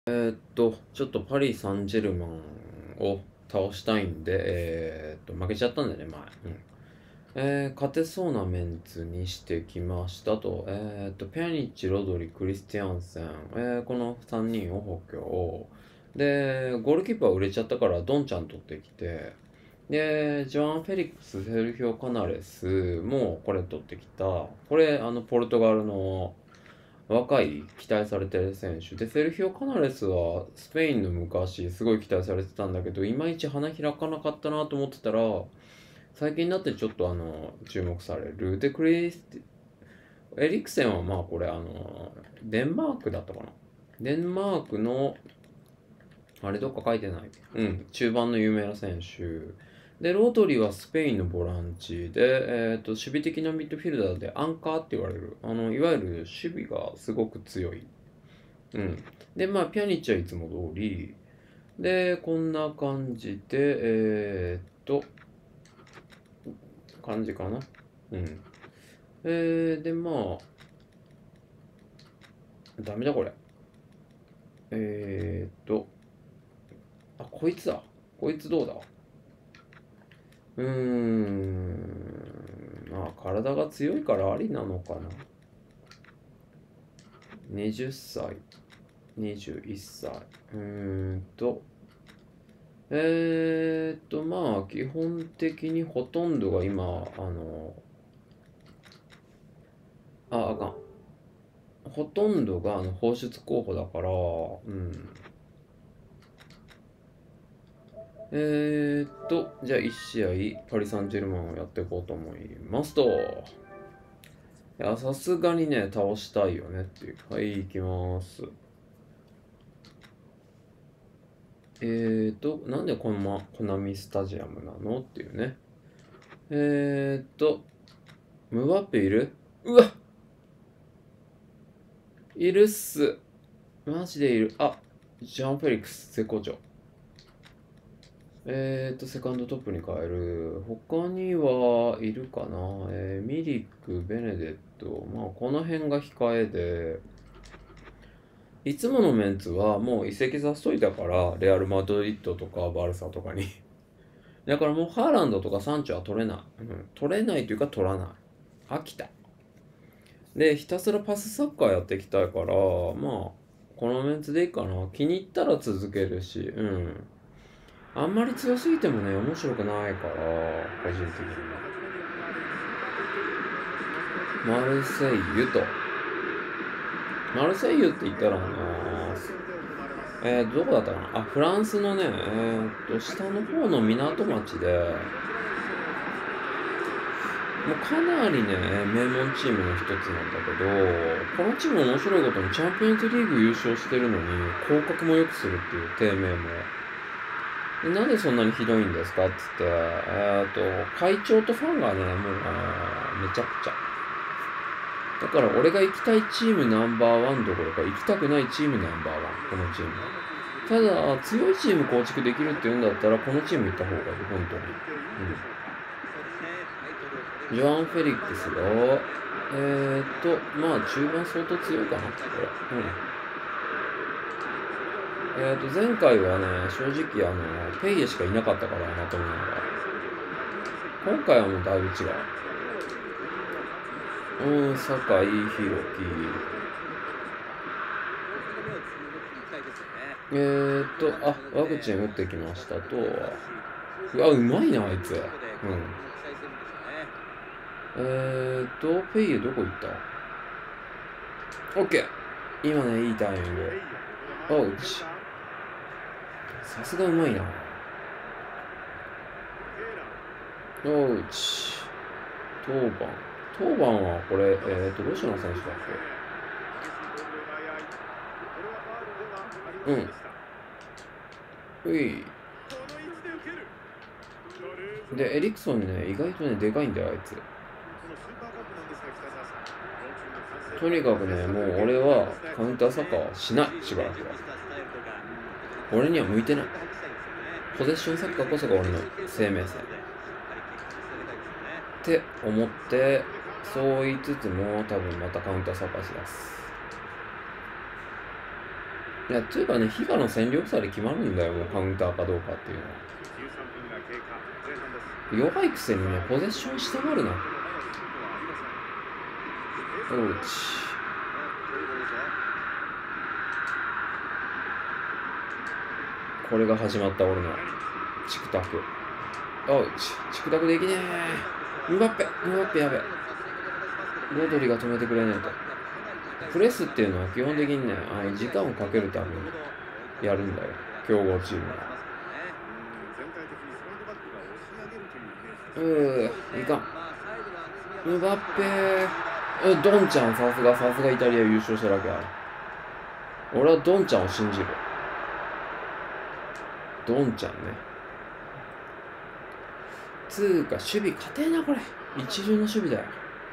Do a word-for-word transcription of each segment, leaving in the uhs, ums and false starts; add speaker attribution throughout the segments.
Speaker 1: えーっと、ちょっとパリ・サンジェルマンを倒したいんで、えーっと、負けちゃったんでね、前。うん。えー勝てそうなメンツにしてきましたと。えーっと、ペアニッチ、ロドリ、クリスティアンセン、えーこのさんにんを補強。で、ゴールキーパー売れちゃったから、ドンちゃん取ってきて、で、ジョアン・フェリックス、セルヒオ・カナレスもこれ取ってきた。これ、あの、ポルトガルの若い期待されてる選手で、セルヒオ・カナレスはスペインの昔すごい期待されてたんだけど、いまいち花開かなかったなと思ってたら、最近になってちょっとあの注目される。で、クリステエリクセンはまあこれあのデンマークだったかな。デンマークのあれどっか書いてない。うん、中盤の有名な選手。で、ロドリはスペインのボランチで、えっと、守備的なミッドフィルダーでアンカーって言われる。あの、いわゆる守備がすごく強い。うん。で、まあ、ピアニッチはいつも通り。で、こんな感じで、えーっと、感じかな。うん。えー、で、まあ、ダメだこれ。えーっと、あ、こいつだ。こいつどうだ。うーん。まあ、体が強いからありなのかな。はたち、にじゅういっさい。うーんと、えーっと、まあ、基本的にほとんどが今、あの、あ、あかん。ほとんどがあの放出候補だから、うん。えーっと、じゃあいち試合、パリ・サンジェルマンをやっていこうと思いますと。いや、さすがにね、倒したいよねっていう。はい、行きます。えーっと、なんでこのま、コナミスタジアムなのっていうね。えーっと、ムバッペいるうわいるっす。マジでいる。あ、ジャン・フェリックス、絶好調。えーと、セカンドトップに変える。他にはいるかな、えーミリック、ベネデット。まあ、この辺が控えで、いつものメンツはもう移籍させといたから、レアル・マドリッドとかバルサとかに。だからもうハーランドとかサンチョは取れない。うん、取れないというか取らない。飽きた。で、ひたすらパスサッカーやっていきたいから、まあ、このメンツでいいかな。気に入ったら続けるし、うん。あんまり強すぎてもね、面白くないから、個人的には。マルセイユと。マルセイユって言ったらな、えー、どこだったかなあ、フランスのね、えーっと、下の方の港町で、もうかなりね、名門チームの一つなんだけど、このチーム面白いことにチャンピオンズリーグ優勝してるのに、降格も良くするっていう低迷も。でなんでそんなにひどいんですかっつって、えーっと、会長とファンがね、もう、あーめちゃくちゃ。だから俺が行きたいチームナンバーワンどころか行きたくないチームナンバーワン、このチーム。ただ、強いチーム構築できるって言うんだったら、このチーム行った方がいい、本当に。うん。ジョアン・フェリックスが、えーっと、まあ中盤相当強いかな、これ。うん。えーっと、前回はね、正直あの、ペイエしかいなかったから、まともなのが。今回はもうだいぶ違う。うん、酒井宏樹。えーっと、あ、ワクチン打ってきましたと。うわ、うまいな、あいつ。うん。えーっと、ペイエどこ行った？ OK。今ね、いいタイミング。おうち。さすがうまいな。おうち。当番。当番はこれ、えーっと、ロシアの選手だっけ？うん。うい。で、エリクソンね、意外とね、でかいんだよ、あいつ。とにかくね、もう俺はカウンターサッカーはしない、しばらくは。俺には向いてない。ポゼッションサッカーこそが俺の生命線。って思って、そう言いつつも多分またカウンターサッカーします。 いや、というかね、ヒガの戦力差で決まるんだよ、もうカウンターかどうかっていうのは。弱いくせにね、ポゼッションしたがるな。おうち。これが始まった俺のチクタク。おうち。チクタクできねえ。ムバッペ。ムバッペやべ。ロドリが止めてくれねえと。プレスっていうのは基本的にね、あの時間をかけるためにやるんだよ。強豪チームは。うー、いかん。ムバッペー。ドンちゃん、さすが、さすがイタリア優勝しただけある。俺はドンちゃんを信じる。ドンちゃんね。つうか、守備勝てえな、これ。一流の守備だよ。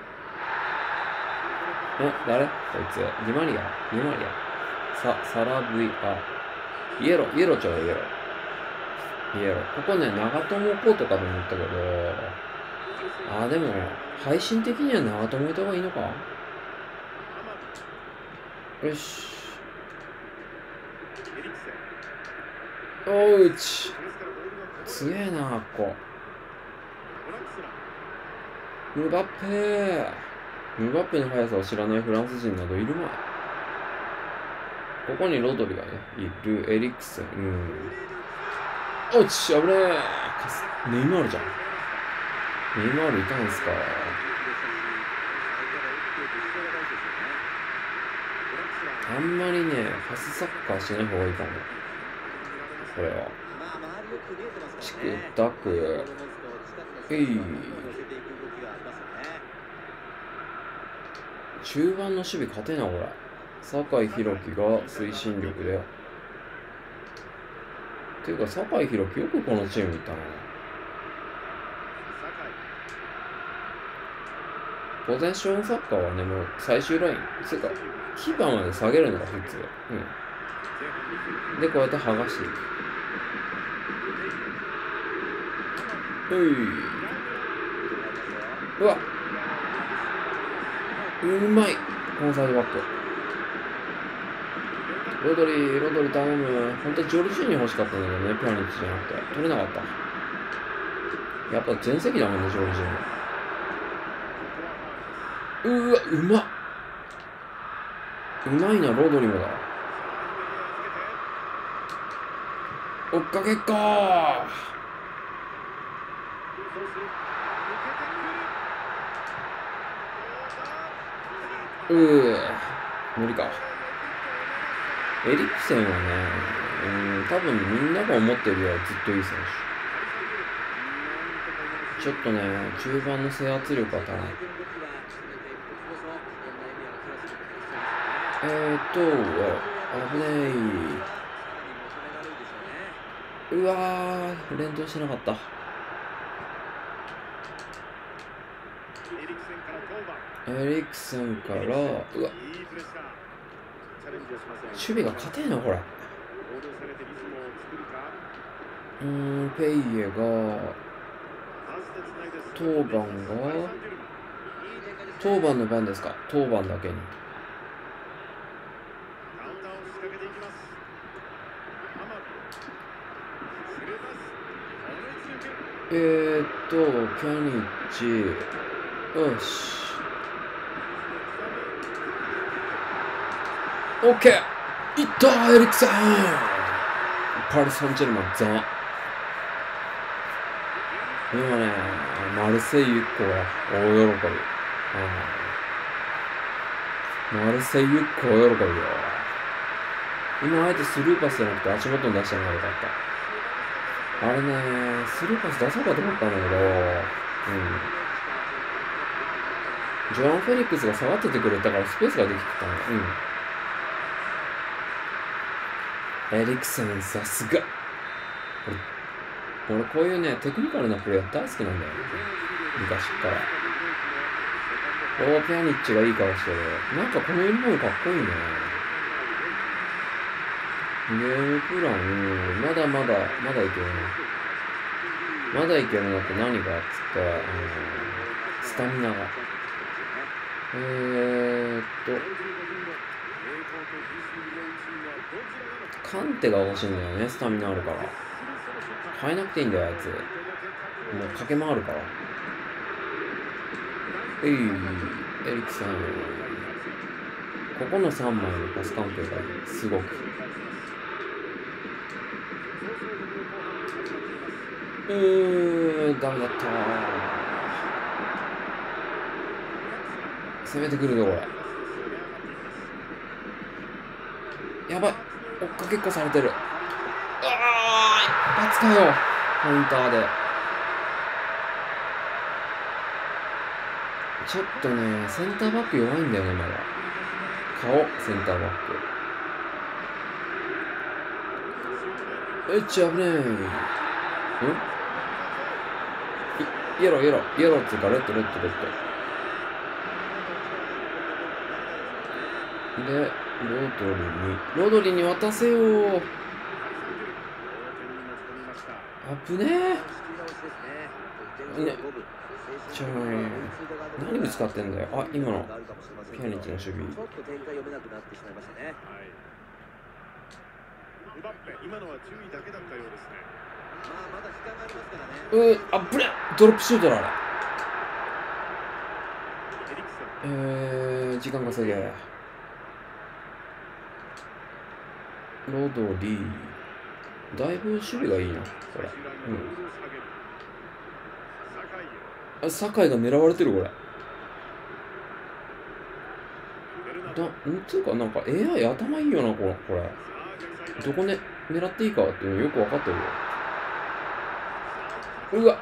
Speaker 1: え、誰こいつ。ディマリアディマリアさ、サラブイ、あ、イエロー、イエローちょうだい、イエロー。イエロー。ここね、長友こうとかと思ったけど、あ、でも、配信的には長友いた方がいいのか。よし。おうち。強えな、ここ。ムバッペー。ムバッペの速さを知らないフランス人などいるまい。ここにロドリがね、いる。エリクセン。うん。おっち、危ねえ。ネイマールじゃん。ネイマールいたんすか。あんまりね、パスサッカーしない方がいいかも。これは。チクタク。えい。中盤の守備勝てな、これ。酒井宏樹が推進力で。ていうか、酒井宏樹よくこのチームいたな。ポゼッションサッカーはね、もう最終ライン。つうか、キーパーまで下げるのが普通。うん。で、こうやって剥がしていく。ういうわうまいこのサイドバック。ロドリ、ロドリ頼む。本当はジョルジーニ欲しかったんだけどね、ピャニッチじゃなくて。取れなかった。やっぱ全席だもんね、ジョルジーニ。うわ、うまっ。うまいな、ロドリもだ。追っかけっこー。うー、無理か。エリクセンはね、うん、多分みんなが思ってるよりずっといい選手。ちょっとね、中盤の制圧力が足らない。えーっと、危ねえ。うわー、連動してなかった。エリクセンから、うわ、守備が硬いな、これ。うーん、ペイエが、当番が、当番の番ですか、当番だけに。えーっと、キャニッチ、よし。オッケーいったーエリクセンパリ・サンジェルマンザ今ね、マルセイユっ子は大喜び。マルセイユっ子大喜びよ。今あえてスルーパスじゃなくて足元に出したのが良かった。あれね、スルーパス出そうかと思ったんだけど、うん。ジョアン・フェリックスが下がっててくれたからスペースができてたの。うん。エリクセン、さすが。俺、俺こういうね、テクニカルなプレー大好きなんだよね。昔から。おー、ピアニッチがいい顔してる。なんかこのユニフォームかっこいいね。ゲームプラン、まだまだ、まだいけるな。まだいけるなって何かっつって、あのー、スタミナが。えーっと。 カンテが欲しいんだよね、スタミナあるから。変えなくていいんだよ、あいつ。もう駆け回るから。えい、エリクセン。ここのさんまいのパス関係がすごく。うーん、ダメだったー。攻めてくるぞ、これ。やばい。追っかけっこされてる。ああ、一発かよ。カウンターで。ちょっとね、センターバック弱いんだよね、まだ。顔、センターバック。えっち、危ねえ。んイエロー、イエロー、イエローっていうか、レッド、レッド、レッド。で、ロードリーに、ロードリーに渡せよー。危ねえ。ね。ちょい、何ぶつかってんだよ。あ、今のピアニッチの守備。うー、あぶれドロップシュートだ、あれ。えー、時間稼げ。ロドリー。だいぶ守備がいいな、これ。うん。あ、酒井が狙われてる、これ。だ、んつうか、なんか エーアイ 頭いいよな、これ。これどこね、狙っていいかっていうのよく分かってるよ。うわ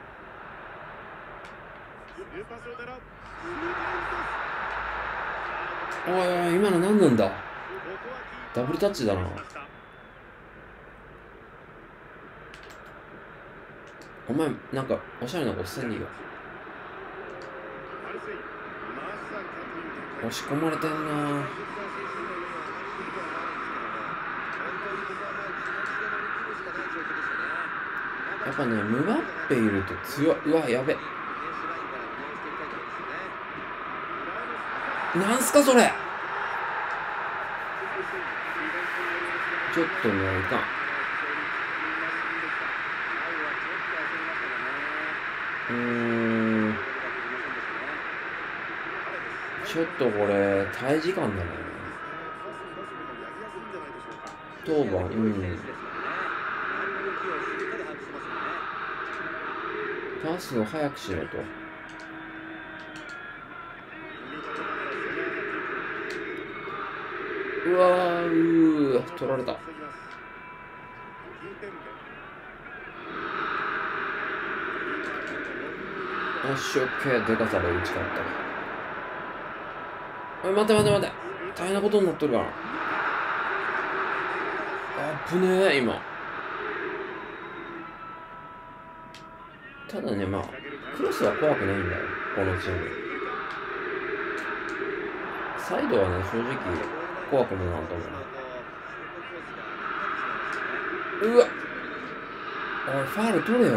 Speaker 1: おいおい、今の何なんだ。ダブルタッチだな。お前、なんか、おしゃれなことせんでいいよ。押し込まれてんな。やっぱね、ムバッペいると強い。うわ、やべ。なんすか、それ。ちょっとね、いかん。うーん。ちょっとこれ、耐え時間だね。当番、うん。パスを早くしろと。うわー、うー、取られた。よし、オッケー、でかさで打ち勝った。おい、待て待て待て。大変なことになっとるから。あぶねえ、今。ただね、まあ、クロスは怖くないんだよ、このチーム。サイドはね、正直、怖くもなんと思う。うわおい、ファール取れよ。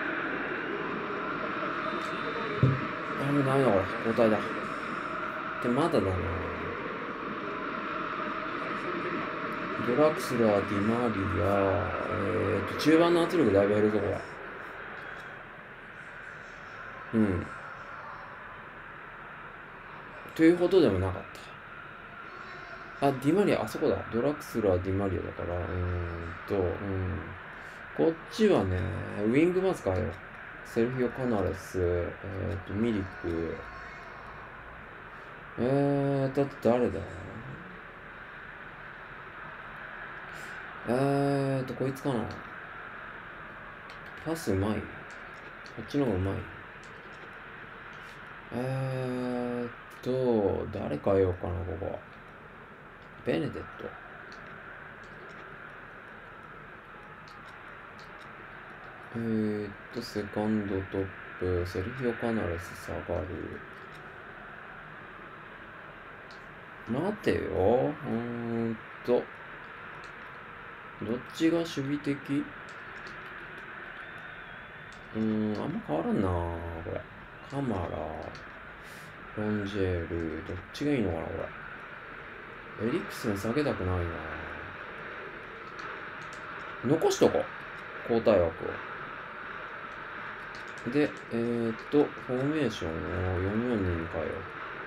Speaker 1: あ、もうダメだ、これ。交代だ。で、まだだな。ドラクスラー、ディマリア、えーと、中盤の圧力だいぶ減るぞ、これ。うん。ということでもなかった。あ、ディマリア、あそこだ。ドラクスラー、ディマリアだから、うーんと、うん。こっちはね、ウィングマスかよ。セルフィオ・カナレス、えっと、ミリク。えーと、誰だえーと、こいつかな。パスうまい。こっちの方がうまい。えーっと、誰変えようかな、ここ。ベネデット。えーっと、セカンドトップ、セルフィオ・カナレス下がる。待てよ。うーんと、どっちが守備的？うーん、あんま変わらんなこれ。カマラ、ロンジェール、どっちがいいのかな、これ。エリクセン下げたくないな残しとこう。交代枠を。で、えー、っと、フォーメーションをよんよんにに変えよ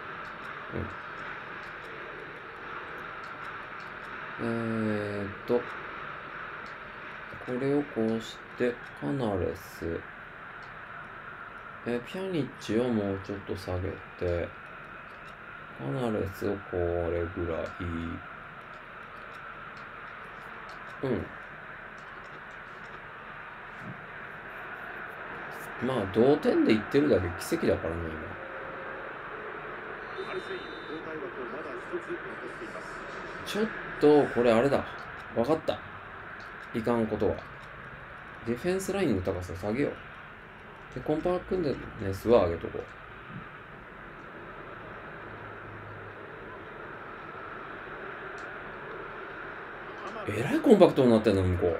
Speaker 1: う。うん。えー、っと、これをこうして、カナレス。えー、ピャニッチをもうちょっと下げて、カナレスをこれぐらい。うん。まあ、同点でいってるだけ奇跡だからね、今。ちょっと、これあれだ。わかった。いかんことは。ディフェンスラインの高さ下げよう。で、コンパクトネスは上げとこう。えらいコンパクトになってんの、向こう。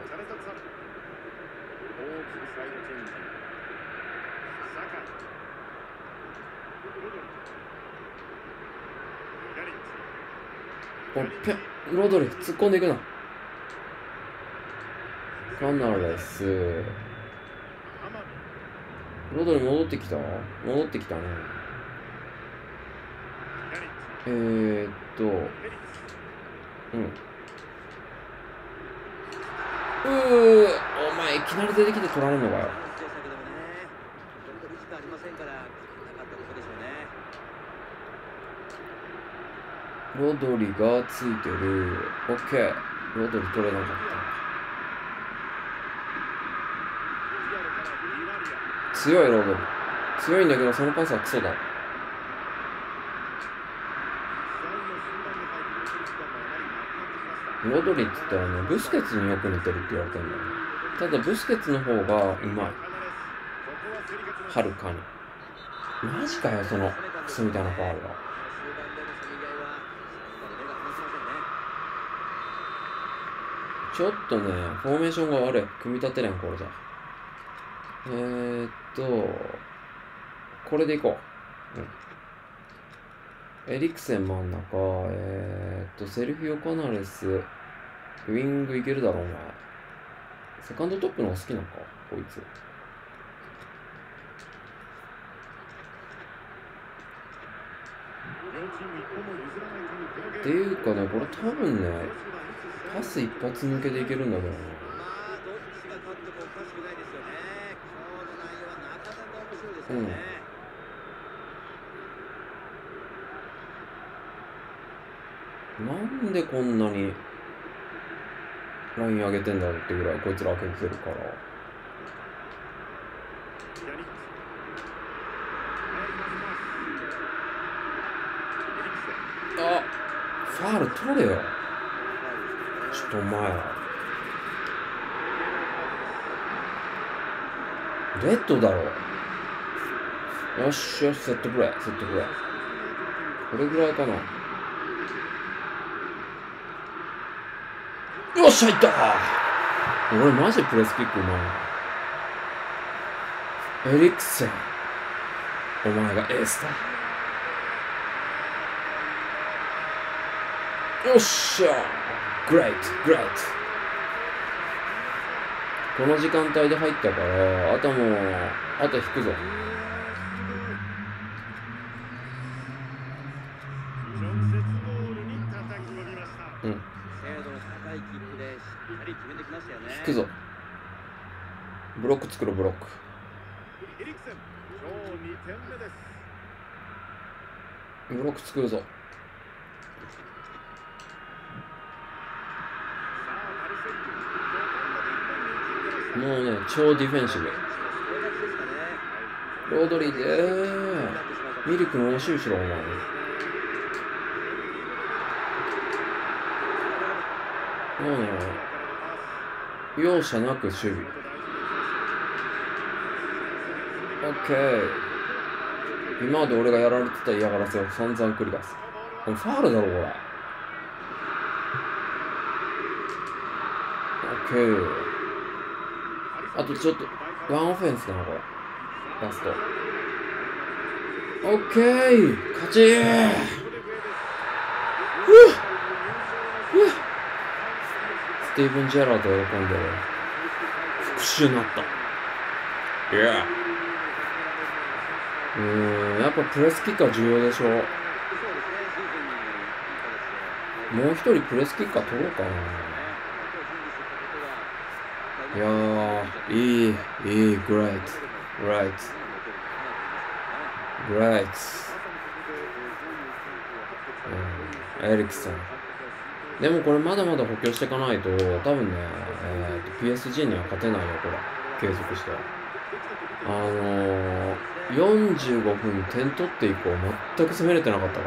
Speaker 1: おぴゃロドリ突っ込んでいくな。カナレス。ロドリ戻ってきた戻ってきたね。えー、っとうんうーお前いきなり出てきて取られるのかよ。ロドリがついてる。オッケー。ロドリ取れなかった。強いロドリ。強いんだけど、そのパスはクソだ。ロドリって言ったらね、ブスケツによく似てるって言われてるんだよね。ただ、ブスケツの方がうまい。はるかに。マジかよ、そのクソみたいなファウルが。ちょっとね、フォーメーションが悪い。組み立てれん、これじゃ。えーっと、これでいこう。うん。エリクセン真ん中、えーっと、セルフィオ・カナレス、ウィングいけるだろ、お前。セカンドトップの方が好きなのか、こいつ。っていうかね、これ多分ね、パス一発抜けでいけるんだけどな。うん。なんでこんなにライン上げてんだろうってぐらいこいつら開けてるから。あ、ファール取れよ。ちょっとお前レッドだろ。よしよし、セットプレー、セットプレー。これぐらいかな。よっしゃ、いったー。俺マジプレスキックうまい。エリクセン、お前がエースだ。よっしゃー、グレートグレート。この時間帯で入ったから、あともうあと引くぞ。うん、引くぞ。ブロック作ろう、ブロック。ブロック作るぞ。もうね、超ディフェンシブ。ロドリでーミルクの押し後ろ、お前。もうね、容赦なく守備。オッケー。今まで俺がやられてた嫌がらせを散々繰り返す。ファールだろ、これ。オッケー。あとちょっと、ワンオフェンスだな、これ。ラスト。オッケー、勝ちー。ふぅふぅスティーブン・ジェラード喜んでる。復讐になった。いや。うーん、やっぱプレスキッカー重要でしょ。もう一人プレスキッカー取ろうかな。いやー、いい、いい、グレート、グレート、グレート。うん、エリクセン。でもこれまだまだ補強していかないと、多分ね、えー、と ピーエスジー には勝てないよ、これ。継続して。あのー、よんじゅうごふん点取って以降、全く攻めれてなかったから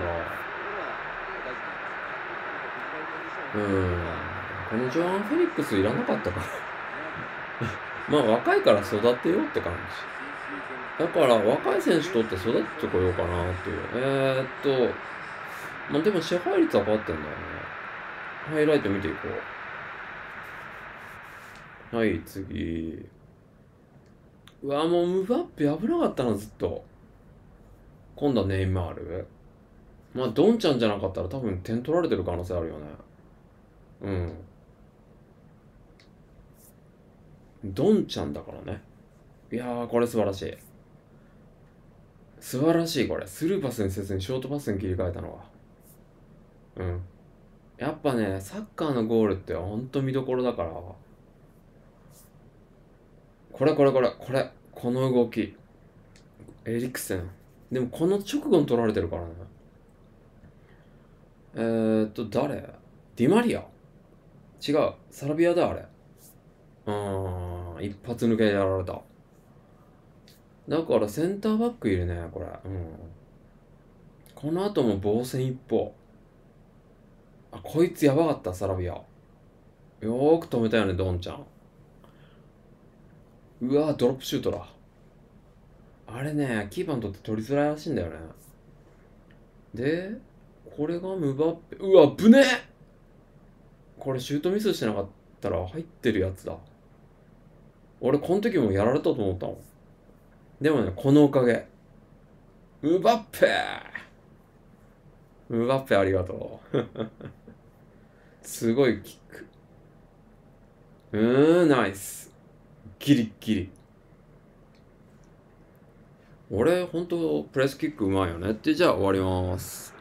Speaker 1: 、うん、このジョアン・フェリックスいらなかったから。まあ若いから育てようって感じ。だから若い選手とって育ててこようかなっていう。えー、っと、まあでも支配率は変わってんだよね。ハイライト見ていこう。はい、次。うわ、もうムバッペ危なかったな、ずっと。今度はネイマール。まあ、ドンちゃんじゃなかったら多分点取られてる可能性あるよね。うん。ドンちゃんだからね。いやー、これ素晴らしい。素晴らしい、これ。スルーパスにせずにショートパスに切り替えたのは。うん。やっぱね、サッカーのゴールってほんと見どころだから。これこれこれ、これ。この動き。エリクセン。でもこの直後に取られてるからね。えーっと、誰ディマリア違う。サラビアだ、あれ。うーん、一発抜けでやられた。だからセンターバックいるね、これ。うん。この後も防戦一方。あ、こいつやばかった、サラビア。よーく止めたよね、ドンちゃん。うわドロップシュートだ。あれね、キーパーにとって取りづらいらしいんだよね。で、これがムバッペ。うわ、ぶねえこれシュートミスしてなかったら入ってるやつだ。俺、この時もやられたと思ったもん。でもね、このおかげ。ムバッペムバッペありがとう。すごいキック。うーん、ナイス。ギリギリ。俺、ほんと、プレスキックうまいよねって、じゃあ終わります。